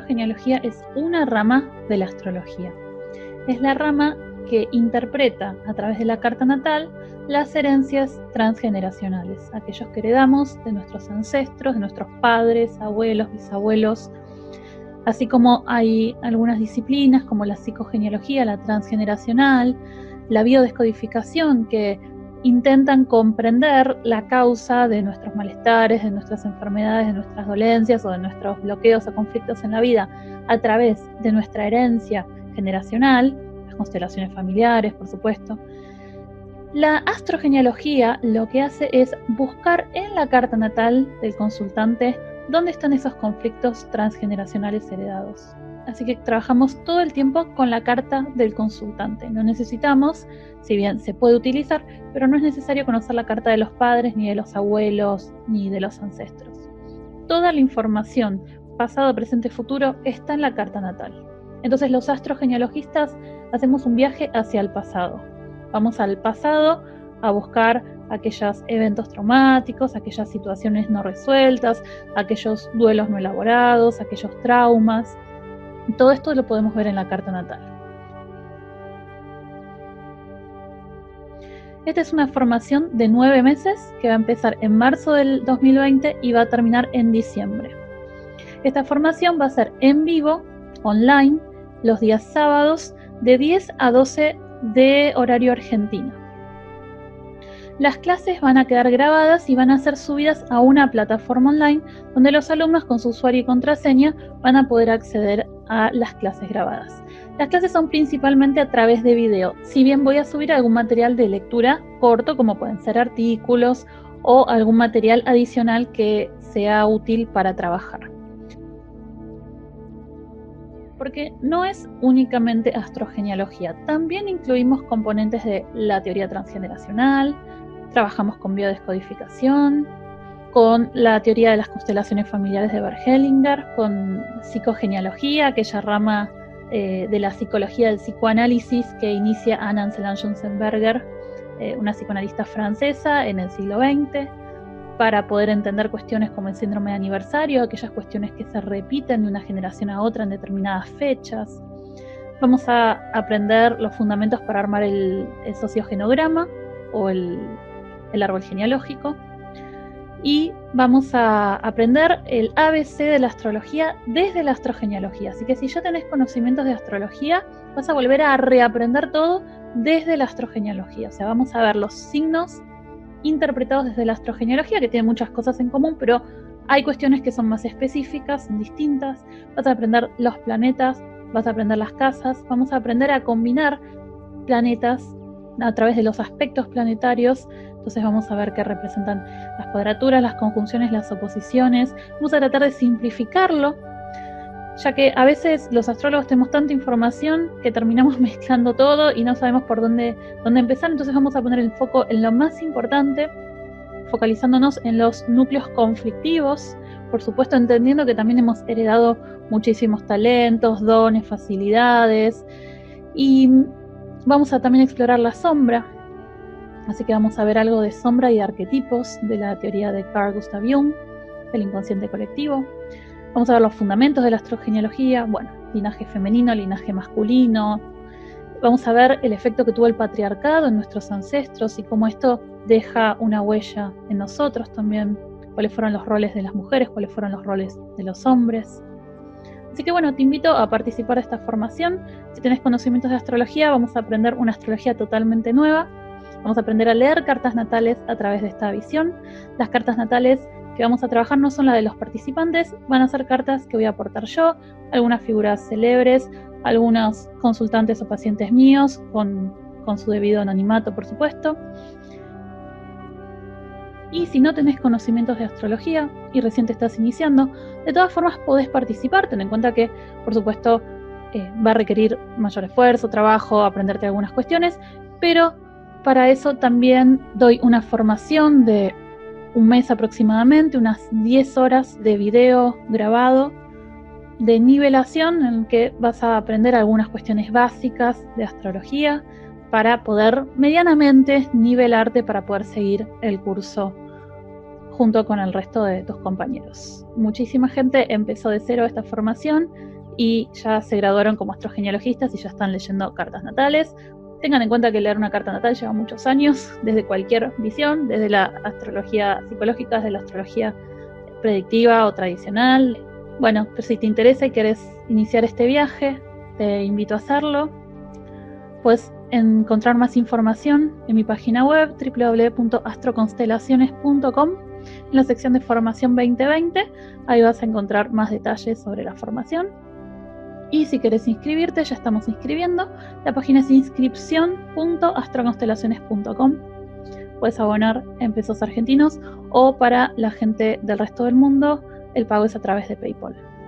astrogenealogía es una rama de la astrología. Es la rama que interpreta a través de la carta natal las herencias transgeneracionales, aquellos que heredamos de nuestros ancestros, de nuestros padres, abuelos, bisabuelos, así como hay algunas disciplinas como la psicogenealogía, la transgeneracional, la biodescodificación, que intentan comprender la causa de nuestros malestares, de nuestras enfermedades, de nuestras dolencias o de nuestros bloqueos o conflictos en la vida a través de nuestra herencia generacional, las constelaciones familiares, por supuesto. La astrogenealogía lo que hace es buscar en la carta natal del consultante dónde están esos conflictos transgeneracionales heredados. Así que trabajamos todo el tiempo con la carta del consultante. No necesitamos, si bien se puede utilizar, pero no es necesario conocer la carta de los padres, ni de los abuelos, ni de los ancestros. Toda la información, pasado, presente, futuro, está en la carta natal. Entonces los astrogenealogistas hacemos un viaje hacia el pasado. Vamos al pasado a buscar aquellos eventos traumáticos, aquellas situaciones no resueltas, aquellos duelos no elaborados, aquellos traumas. Todo esto lo podemos ver en la carta natal. Esta es una formación de 9 meses que va a empezar en marzo del 2020 y va a terminar en diciembre. Esta formación va a ser en vivo, online, los días sábados de 10 a 12 de horario argentino. Las clases van a quedar grabadas y van a ser subidas a una plataforma online donde los alumnos con su usuario y contraseña van a poder acceder a las clases grabadas. Las clases son principalmente a través de video, si bien voy a subir algún material de lectura corto, como pueden ser artículos o algún material adicional que sea útil para trabajar. Porque no es únicamente astrogenealogía, también incluimos componentes de la teoría transgeneracional, trabajamos con biodescodificación, con la teoría de las constelaciones familiares de Bert Hellinger, con psicogenealogía, aquella rama de la psicología del psicoanálisis que inicia Anna Ancelan-Johnsberger, una psicoanalista francesa en el siglo XX, para poder entender cuestiones como el síndrome de aniversario, aquellas cuestiones que se repiten de una generación a otra en determinadas fechas. Vamos a aprender los fundamentos para armar el sociogenograma o el árbol genealógico. Y vamos a aprender el ABC de la astrología desde la astrogenealogía. Así que si ya tenés conocimientos de astrología, vas a volver a reaprender todo desde la astrogenealogía. O sea, vamos a ver los signos interpretados desde la astrogenealogía, que tienen muchas cosas en común, pero hay cuestiones que son más específicas, son distintas. Vas a aprender los planetas, vas a aprender las casas, vamos a aprender a combinar planetas a través de los aspectos planetarios. Entonces vamos a ver qué representan las cuadraturas, las conjunciones, las oposiciones. Vamos a tratar de simplificarlo, ya que a veces los astrólogos tenemos tanta información que terminamos mezclando todo y no sabemos por dónde empezar. Entonces vamos a poner el foco en lo más importante, focalizándonos en los núcleos conflictivos, por supuesto entendiendo que también hemos heredado muchísimos talentos, dones, facilidades, y vamos a también explorar la sombra. Así que vamos a ver algo de sombra y de arquetipos de la teoría de Carl Gustav Jung, del inconsciente colectivo. Vamos a ver los fundamentos de la astrogenealogía, bueno, linaje femenino, linaje masculino. Vamos a ver el efecto que tuvo el patriarcado en nuestros ancestros y cómo esto deja una huella en nosotros también. Cuáles fueron los roles de las mujeres, cuáles fueron los roles de los hombres. Así que bueno, te invito a participar de esta formación. Si tenés conocimientos de astrología, vamos a aprender una astrología totalmente nueva. Vamos a aprender a leer cartas natales a través de esta visión. Las cartas natales que vamos a trabajar no son las de los participantes, van a ser cartas que voy a aportar yo, algunas figuras célebres, algunos consultantes o pacientes míos, con su debido anonimato, por supuesto. Y si no tenés conocimientos de astrología y recién te estás iniciando, de todas formas podés participar. Ten en cuenta que, por supuesto, va a requerir mayor esfuerzo, trabajo, aprenderte algunas cuestiones, pero para eso también doy una formación de un mes aproximadamente, unas 10 horas de video grabado de nivelación en el que vas a aprender algunas cuestiones básicas de astrología para poder medianamente nivelarte para poder seguir el curso junto con el resto de tus compañeros. Muchísima gente empezó de cero esta formación y ya se graduaron como astrogenealogistas y ya están leyendo cartas natales. Tengan en cuenta que leer una carta natal lleva muchos años, desde cualquier visión, desde la astrología psicológica, desde la astrología predictiva o tradicional. Bueno, pero si te interesa y querés iniciar este viaje, te invito a hacerlo. Puedes encontrar más información en mi página web www.astroconstelaciones.com. En la sección de formación 2020, ahí vas a encontrar más detalles sobre la formación. Y si querés inscribirte, ya estamos inscribiendo. La página es inscripción.astroconstelaciones.com. Puedes abonar en pesos argentinos o para la gente del resto del mundo, el pago es a través de PayPal.